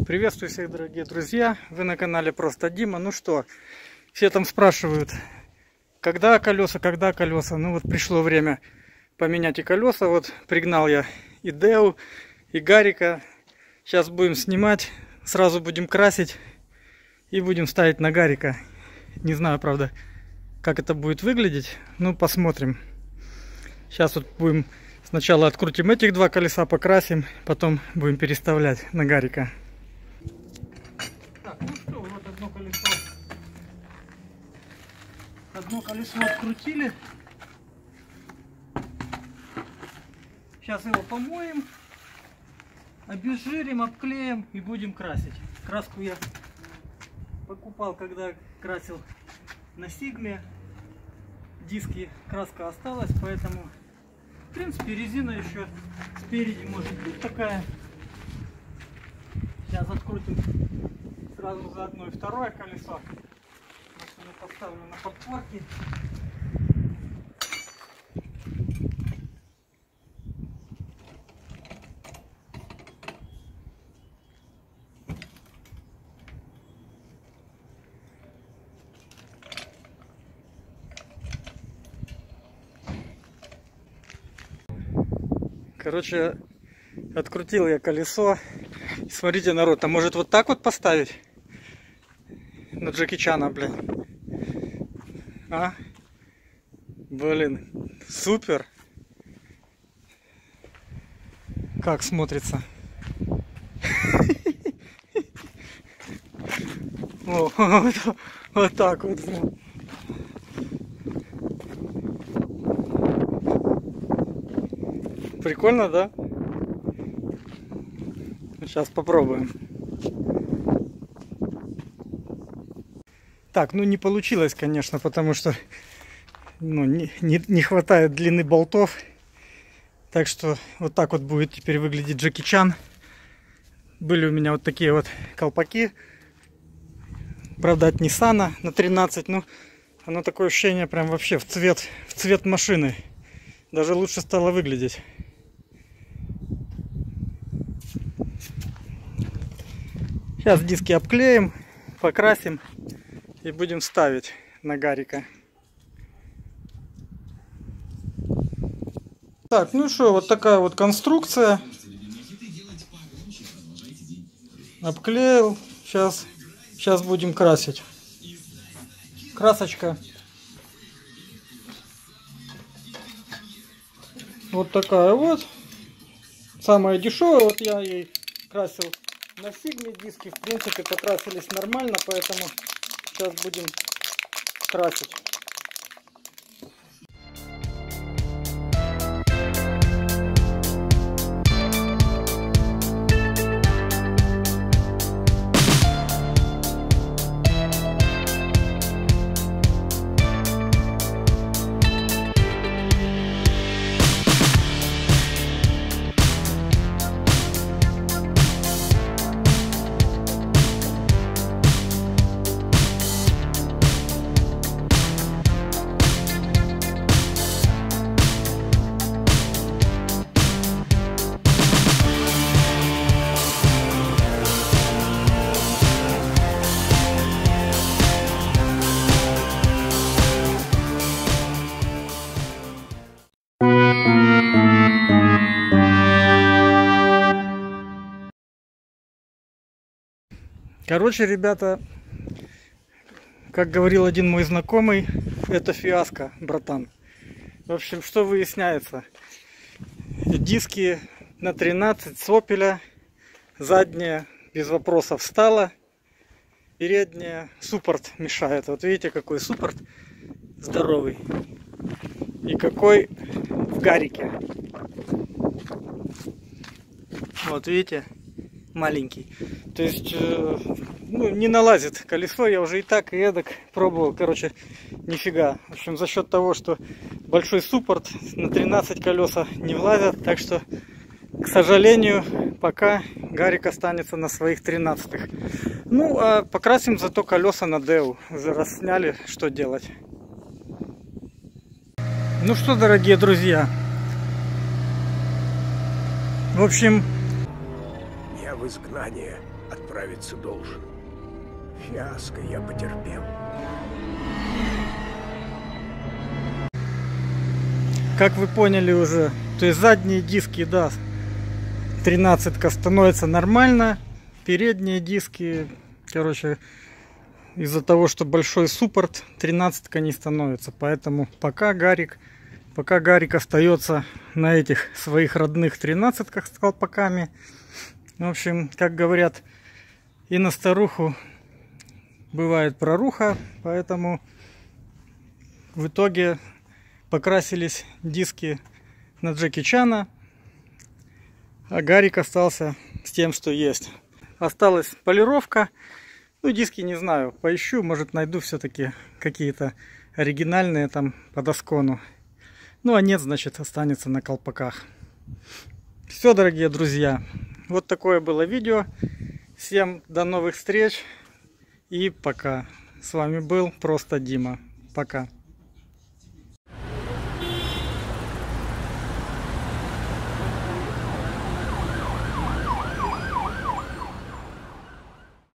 Приветствую всех, дорогие друзья! Вы на канале Просто Дима. Ну что, все там спрашивают, когда колеса. Ну вот пришло время поменять и колеса. Вот пригнал я и Деу, и Гарика. Сейчас будем снимать, сразу будем красить и будем ставить на Гарика. Не знаю, правда, как это будет выглядеть. Ну, посмотрим. Сейчас вот будем сначала открутим этих два колеса, покрасим, потом будем переставлять на Гарика. Так, ну что, вот одно колесо. Одно колесо открутили. Сейчас его помоем, обезжирим, обклеим и будем красить. Краску я покупал, когда красил на Сигме. Диски, краска осталась, поэтому в принципе резина еще спереди может быть такая. Сейчас открутим сразу заодно и второе колесо. Машину поставлю на подпорки. Короче, открутил я колесо. Смотрите, народ, а может вот так вот поставить? На Джеки Чана, блин. А? Блин, супер. Как смотрится. Вот так вот. Прикольно, да? Сейчас попробуем. Так, ну не получилось, конечно, потому что не хватает длины болтов. Так что вот так вот будет теперь выглядеть Джеки Чан. Были у меня вот такие вот колпаки. Правда, от Ниссана на 13. Ну, оно такое ощущение прям вообще в цвет машины. Даже лучше стало выглядеть. Сейчас диски обклеим, покрасим и будем ставить на Гарика. Так, ну что, вот такая вот конструкция. Обклеил. Сейчас будем красить. Красочка. Вот такая вот. Самая дешевая. Вот я ей красил на Сигме. Диски, в принципе, покрасились нормально, поэтому сейчас будем красить. Короче, ребята, как говорил один мой знакомый, это фиаско, братан. В общем, что выясняется? Диски на 13 с опеля, задняя без вопросов встала, передняя суппорт мешает. Вот видите, какой суппорт здоровый и какой в Гарике. Вот видите, маленький. То есть не налазит колесо, я уже и так, и эдак пробовал, короче, нифига. В общем, за счет того, что большой суппорт на 13 колеса не влазят, так что, к сожалению, пока Гарик останется на своих 13-х. Ну, а покрасим зато колеса на Деу. Раз сняли, что делать. Ну что, дорогие друзья, в общем, Я в изгнании. отправиться должен. Фиаско я потерпел. Как вы поняли уже, то есть задние диски, да, 13-ка становится нормально. Передние диски, короче, из-за того, что большой суппорт, 13-ка не становится. Поэтому пока Гарик остается на этих своих родных 13-ках с колпаками. В общем, как говорят, и на старуху бывает проруха, поэтому в итоге покрасились диски на Джеки Чана, а Гарик остался с тем, что есть. Осталась полировка. Ну, диски не знаю, поищу, может найду все-таки какие-то оригинальные там по доскону. Ну, а нет, значит, останется на колпаках. Все, дорогие друзья, вот такое было видео. Всем до новых встреч и пока. С вами был Просто Дима. Пока.